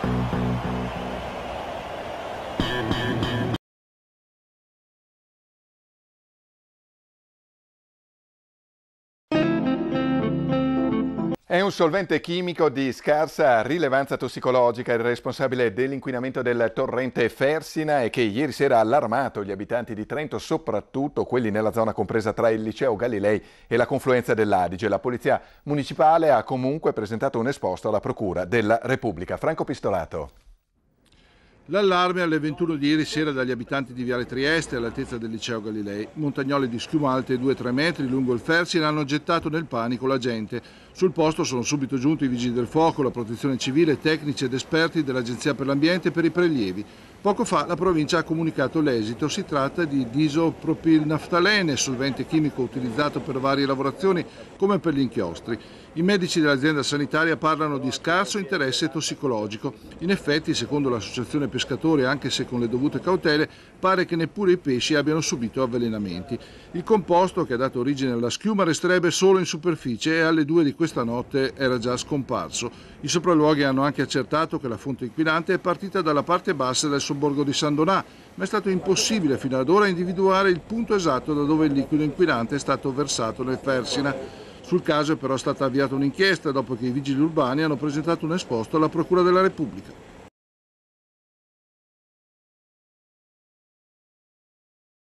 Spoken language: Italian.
È un solvente chimico di scarsa rilevanza tossicologica, il responsabile dell'inquinamento del torrente Fersina e che ieri sera ha allarmato gli abitanti di Trento, soprattutto quelli nella zona compresa tra il liceo Galilei e la confluenza dell'Adige. La polizia municipale ha comunque presentato un esposto alla Procura della Repubblica. Franco Pistolato. L'allarme alle 21 di ieri sera dagli abitanti di Viale Trieste all'altezza del liceo Galilei. Montagnole di schiuma alte 2-3 metri lungo il Fersina hanno gettato nel panico la gente. Sul posto sono subito giunti i vigili del fuoco, la protezione civile, tecnici ed esperti dell'Agenzia per l'Ambiente per i prelievi. Poco fa la provincia ha comunicato l'esito. Si tratta di disopropilnaftalene, solvente chimico utilizzato per varie lavorazioni come per gli inchiostri. I medici dell'azienda sanitaria parlano di scarso interesse tossicologico. In effetti, secondo l'associazione pescatori, anche se con le dovute cautele, pare che neppure i pesci abbiano subito avvelenamenti. Il composto che ha dato origine alla schiuma resterebbe solo in superficie e alle 2 di questa notte era già scomparso. I sopralluoghi hanno anche accertato che la fonte inquinante è partita dalla parte bassa del sobborgo di San Donà, ma è stato impossibile fino ad ora individuare il punto esatto da dove il liquido inquinante è stato versato nel Fersina. Sul caso è però stata avviata un'inchiesta dopo che i vigili urbani hanno presentato un esposto alla Procura della Repubblica.